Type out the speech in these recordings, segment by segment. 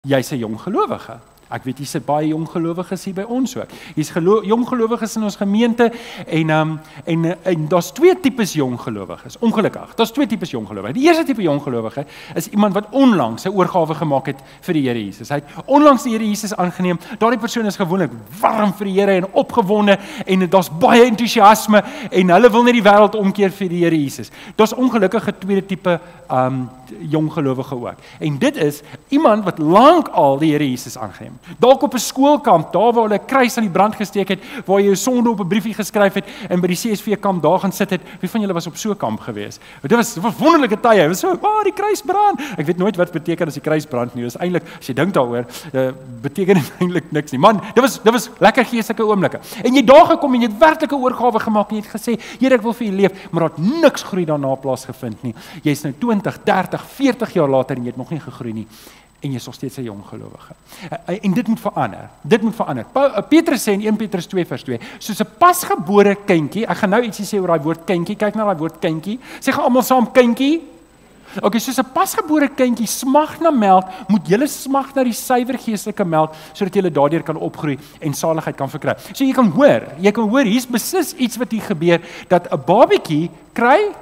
Jy's 'n jong gelowige. Ek weet, hier sit baie jong gelowiges hier by ons ook. Hier's jong gelowiges in ons gemeente en daar's twee tipes jong gelowiges. Ongelukkig, daar's twee tipes jong gelowiges. Die eerste tipe jong gelowige is iemand wat onlangs 'n oorgawe gemaak het vir die Here Jesus. Hy het onlangs die Here Jesus aangeneem. Daardie persoon is gewoonlik warm vir die Here en opgewonde en daar's baie entoesiasme en hulle wil net die wêreld omkeer vir die Here Jesus. Daar's ongelukkige tweede tipe jong gelowige ook. En dit is iemand wat lank al die Here Jesus aangeneem. Dalk op 'n skoolkamp, daar waar hulle 'n kruis aan die brand gesteek het, waar jy jou sonde op 'n briefie geskryf het en by die CSV kamp daar gaan sit het. Wie van julle was op so 'n kamp gewees? Dit was wonderlike tye. Dit was so, die kruis brand. Ek weet nooit wat beteken as die kruis brand nie. Dis eintlik, as jy dink daaroor, beteken dit eintlik niks nie. Man, dit was lekker geestelike oomblikke. En jy daar gekom en jy het werklike oorgawe gemaak en jy het gesê, Here, ek wil vir U leef, maar daar het niks groei daarna plaasgevind nie. Jy's nou 20, 30, 40 jaar later en jy het nog nie gegroei nie. En jy is nog steeds 'n jong gelowige. En dit moet verander. Dit moet verander. Petrus sê in 1 Petrus 2 vers 2, soos 'n pasgebore kindjie, ek gaan nou ietsie sê oor daai woord kindjie, kyk na daai woord kindjie, sê gaan almal saam kindjie. Okay, soos 'n pasgebore kindjie smag na melk, moet julle smag na die suiwer geestelike melk, sodat julle daardeur kan opgroei en saligheid kan verkry. So jy kan hoor, hier's beslis iets wat hier gebeur, dat 'n babietjie kry,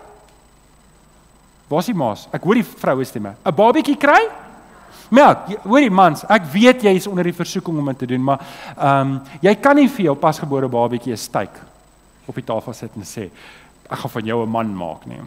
waar is die maas? Ek hoor die vroue stemme. 'n Babietjie kry melk. Hoorie mans, ek weet jy is onder die versoeking om dit te doen, maar jy kan nie vir jou pasgebore babietjie 'n steak op die tafel sit en sê, ek gaan van jou 'n man maak nie.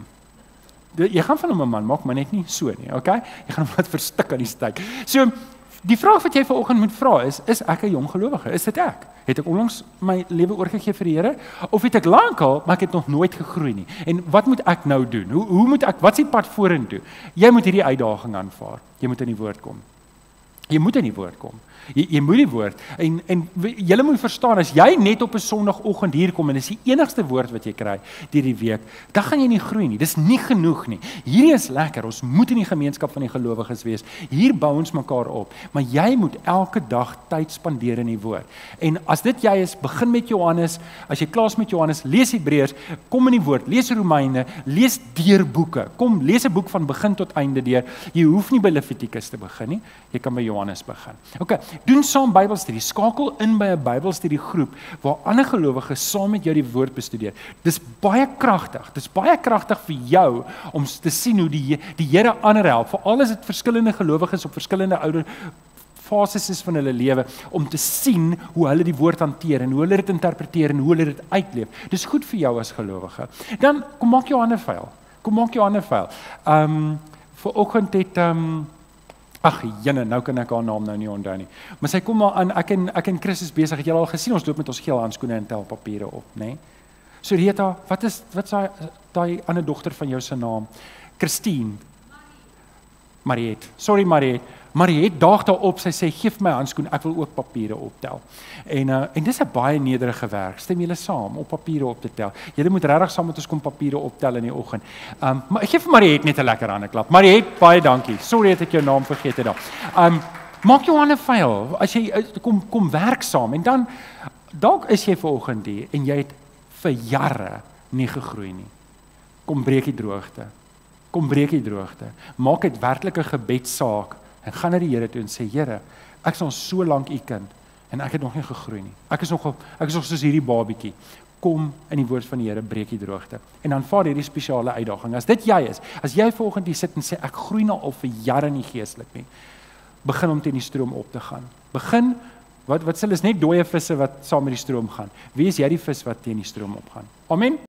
Jy gaan van hom 'n man maak, maar net nie so nie, okay? Jy gaan hom wat verstik aan die steak. So, die vraag wat jy vanoggend moet vra is ek 'n jong gelowige? Is dit ek? Het ek onlangs my lewe oorgegee vir die Here? Of het ek lankal, maar ek het nog nooit gegroei nie? En wat moet ek nou doen? Hoe moet ek, wat is die pad vorentoe? Jy moet hierdie uitdaging aanvaar. Jy moet in die woord kom. Jy moet in die woord kom. Jy moet die woord. En julle moet verstaan, as jy net op 'n Sondagoggend hier kom en dis die enigste woord wat jy kry deur die week, dan gaan jy nie groei nie. Dis nie genoeg nie. Hierdie is lekker. Ons moet in die gemeenskap van die gelowiges wees. Hier bou ons mekaar op. Maar jy moet elke dag tyd spandeer in die woord. En as dit jy is, begin met Johannes. As jy klaar is met Johannes, lees Hebreërs, kom in die woord, lees Romeine, lees deur boeke. Kom, lees 'n boek van begin tot einde deur. Jy hoef nie by Levitikus te begin nie. Jy kan by Johannes begin. Okay. Doen saam Bybelstudie, skakel in by 'n Bybelstudie groep waar ander gelowiges saam met jou die woord bestudeer. Dis baie kragtig. Dis baie kragtig vir jou om te sien hoe die Here ander help. Veral as dit verskillende gelowiges op verskillende ouer fases is van hulle lewe, om te sien hoe hulle die woord hanteer en hoe hulle dit interpreteer en hoe hulle dit uitleef. Dis goed vir jou as gelowige. Dan kom maak jou hande vuil. Kom maak jou hande vuil. Vanoggend het ag jene, nou kan ek haar naam nou nie onthou nie. Maar sy kom maar aan, ek en Christus besig, het julle al gesien, ons loop met ons geel handskoene en tel papiere op, nê? So Rita, wat is daai ander dogter van jou se naam? Christine. Mariet. Sorry Mariet. Mariet daag daarop, sy sê, geef my handskoen, ek wil ook papiere optel. En dis 'n baie nederige werk, stem julle saam, op papiere op te tel. Julle moet regtig saam met ons kom papiere optel in die oggend. Maar ek gee vir Mariet net 'n lekker hande klap. Mariet, baie dankie. Sorry dat ek jou naam vergeet het daar. Maak jou hande vuil, as jy kom werk saam, en dan, dalk is jy vanoggend hier, en jy het vir jare nie gegroei nie. Kom breek die droogte. Kom breek die droogte. Maak dit werklike gebedssaak, en gaan na die Here toe en sê, Here, ek is al so lank u kind, en ek het nog nie gegroei nie. Ek is nog soos hierdie babietjie. Kom in die woord van die Here, breek die droogte. En dan vaar hierdie spesiale uitdaging. As dit jy is, as jy vanoggend hier sit en sê, ek groei nou al vir jare nie geestelik nie, begin om teen die stroom op te gaan. Begin, wat sê, is net dooie visse wat saam met die stroom gaan. Wie is jy die vis wat teen die stroom opgaan? Amen.